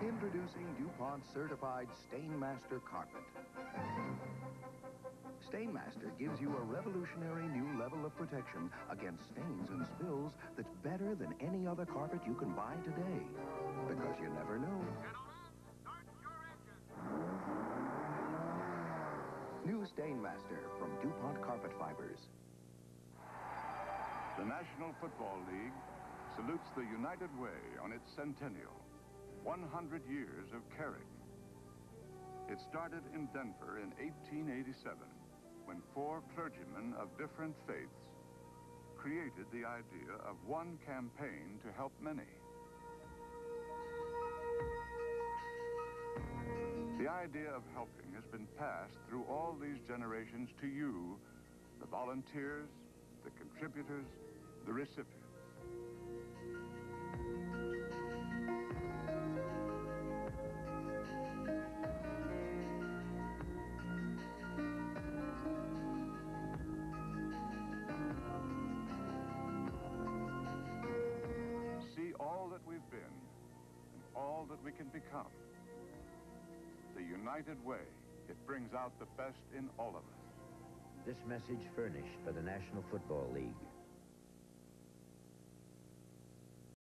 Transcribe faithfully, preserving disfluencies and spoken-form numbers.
Introducing DuPont Certified Stainmaster Carpet. Stainmaster gives you a revolutionary new level of protection against stains and spills that's better than any other carpet you can buy today. Because you never know. Gentlemen, start your engine. New Stainmaster from DuPont Carpet Fibers. The National Football League salutes the United Way on its centennial. one hundred years of caring. It started in Denver in eighteen eighty-seven, when four clergymen of different faiths created the idea of one campaign to help many. The idea of helping has been passed through all these generations to you, the volunteers, the contributors, the recipients. See all that we've been and all that we can become. The United Way, it brings out the best in all of us. This message furnished by the National Football League.